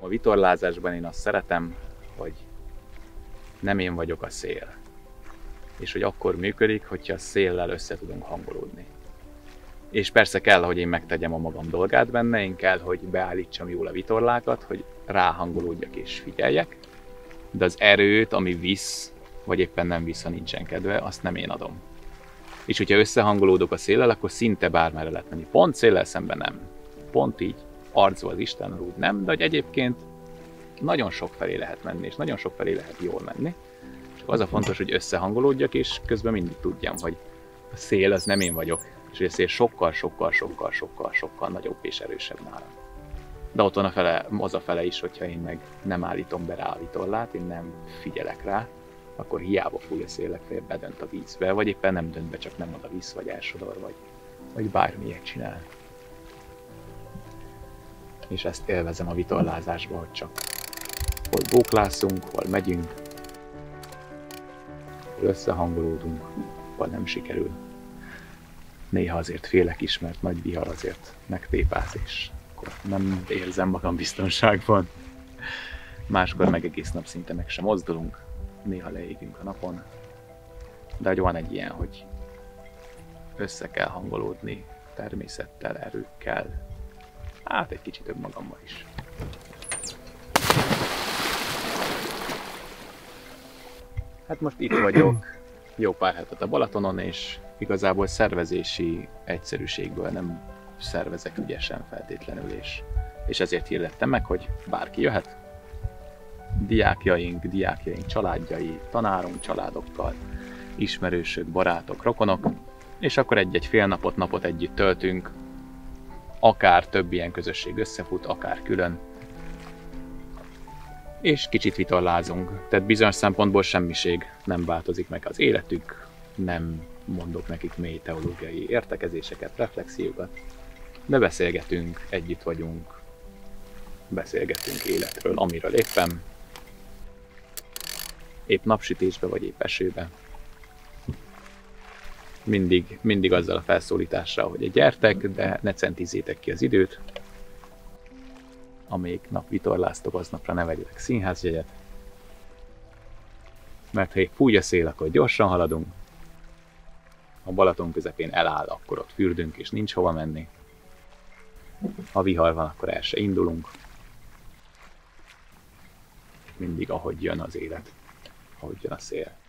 A vitorlázásban én azt szeretem, hogy nem én vagyok a szél. És hogy akkor működik, hogyha a széllel össze tudunk hangolódni. És persze kell, hogy én megtegyem a magam dolgát benne, én kell, hogy beállítsam jól a vitorlákat, hogy ráhangolódjak és figyeljek, de az erőt, ami visz, vagy éppen nem visz, ha nincsen kedve, azt nem én adom. És hogyha összehangolódok a széllel, akkor szinte bármerre lehet menni. Pont széllel szemben nem. Pont így arcba az Isten rúd nem, de hogy egyébként nagyon sok felé lehet menni, és nagyon sok felé lehet jól menni. Csak az a fontos, hogy összehangolódjak, és közben mindig tudjam, hogy a szél az nem én vagyok, és hogy a szél sokkal nagyobb és erősebb nálam. De ott van az a fele is, hogyha én meg nem állítom be rá a vitorlát, én nem figyelek rá, akkor hiába fúj a szél, legfeljebb bedönt a vízbe, vagy éppen nem dönt be, csak nem oda visz, vagy elsodor, vagy bármilyet csinál. És ezt élvezem a vitorlázásban, hogy csak hol bóklászunk, hol megyünk, hol összehangolódunk, hol nem sikerül. Néha azért félek is, mert nagy vihar azért megtépáz, és akkor nem érzem magam biztonságban. Máskor meg egész nap szinte meg sem mozdulunk, néha leégünk a napon. De hogy van egy ilyen, hogy össze kell hangolódni természettel, erőkkel, hát egy kicsit önmagammal is. Hát most itt vagyok, jó pár hetet a Balatonon, és igazából szervezési egyszerűségből nem szervezek ügyesen feltétlenül, és ezért hirdettem meg, hogy bárki jöhet. Diákjaink családjai, tanárunk családokkal, ismerősök, barátok, rokonok, és akkor egy-egy fél napot együtt töltünk, akár több ilyen közösség összefut, akár külön, és kicsit vitorlázunk. Tehát bizonyos szempontból semmiség nem változik meg az életük, nem mondok nekik mély teológiai értekezéseket, reflexiókat, de beszélgetünk, együtt vagyunk, beszélgetünk életről, amiről épp napsütésbe vagy épp esőbe. Mindig azzal a felszólítással, hogy gyertek, de ne centizzétek ki az időt. Amelyik nap vitorláztok, aznapra ne vegyetek színházjegyet. Mert ha fúj a szél, akkor gyorsan haladunk. Ha Balaton közepén eláll, akkor ott fürdünk, és nincs hova menni. Ha vihar van, akkor el se indulunk. Mindig ahogy jön az élet, ahogy jön a szél.